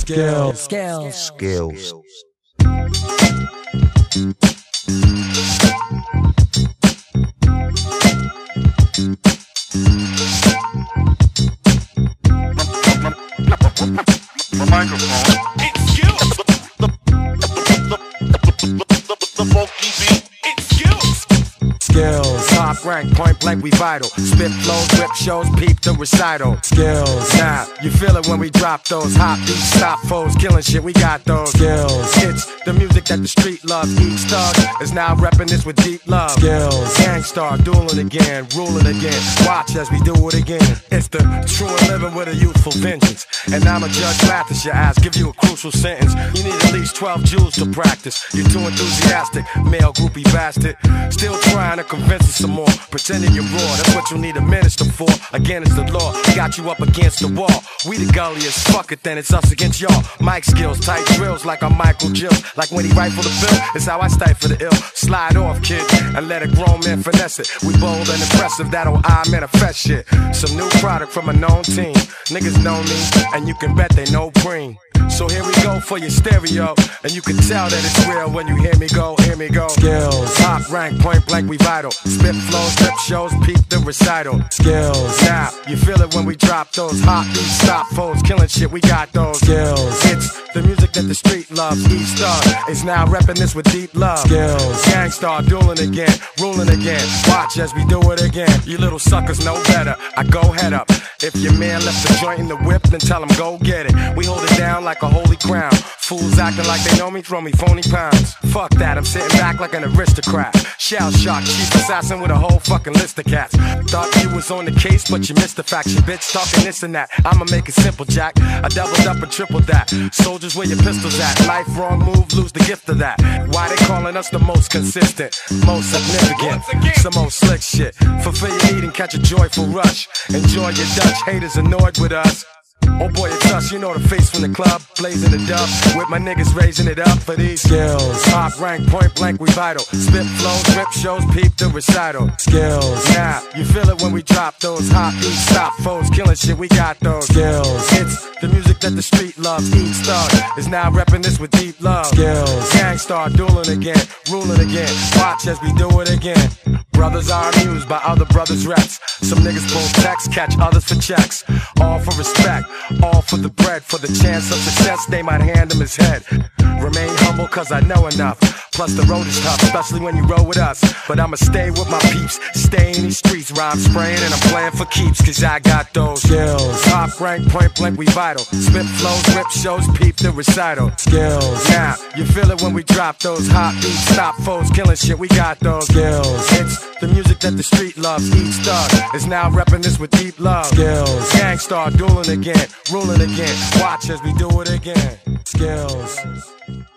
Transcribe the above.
Skills. My microphone. It's skills. The funky beat. It's skills. Skills, top rank, point blank, we vital. Spit flows, rip shows, peep the recital. Skills, now you feel it when we drop those hot beats, stop foes, killing shit. We got those skills. It's the music that the street loves. Each thug is now repping this with deep love. Skills, gang Starr, dueling again, ruling again. Watch as we do it again. It's the true and living with a youthful vengeance. And I'm a judge, laugh at your ass, give you a crucial sentence. You need at least 12 joules to practice. You're too enthusiastic, male groupie bastard. Still trying to convince us some more, pretending you're raw. That's what you need a minister for. Again, it's the law. Got you up against the wall. We the gulliest, fuck it, then it's us against y'all. Mic skills, tight drills like I'm Michael Jill. Like when he rifle the bill, it's how I stifle the ill. Slide off, kid, and let a grown man finesse it. We bold and impressive, that'll I manifest shit. Some new product from a known team. Niggas know me, and you can bet they know Preem. So here we go for your stereo, and you can tell that it's real when you hear me go, hear me go. Skills, top rank, point blank, we vital. Spit flows, rip shows, peep the recital. Skills, now you feel it when we drop those hot beats, stop foes, killing shit. We got those skills. It's the music that the street loves. Each thug is now repping this with deep love. Skills, gang Starr, dueling again, ruling again. Watch as we do it again. You little suckers know better. I go head up. If your man left the joint in the whip, then tell him go get it. We hold it down like a holy crown. Fools acting like they know me, throw me phony pounds. Fuck that, I'm sitting back like an aristocrat. Shell shock, chief assassin with a whole fucking list of cats. Thought you was on the case, but you missed the faction. Bitch talking this and that, I'ma make it simple, Jack. I doubled up and tripled that. Soldiers, where your pistols at? Life wrong move, lose the gift of that. Why they calling us the most consistent, most significant? Some old slick shit. Fulfill your need and catch a joyful rush. Enjoy your Dutch, haters annoyed with us. Oh boy, it's us, you know the face from the club, blazing the dub, with my niggas raising it up for these skills. Top rank, point blank, we vital. Spit flows, rip shows, peep the recital. Skills, now you feel it when we drop those hot beats, stop foes, killing shit. We got those skills. It's the music that the street loves. Each thug is now repping this with deep love. Skills, gang Starr, dueling again, ruling again. Watch as we do it again. Brothers are amused by other brothers' reps. Some niggas pull texts, catch others for checks. All for respect, all for the bread. For the chance of success, they might hand him his head. Remain humble cause I know enough. Plus the road is tough, especially when you roll with us. But I'ma stay with my peeps, stay in these streets. Rhyme spraying and I'm playing for keeps, cause I got those skills. Top rank, point blank, we vital. Spit flows, rip shows, peep the recital. Skills, now you feel it when we drop those hot beats, stop foes, killing shit. We got those skills. It's the music that the street loves. Each thug is now repping this with deep love. Skills, gang Starr, dueling again, ruling again. Watch as we do it again. Skills.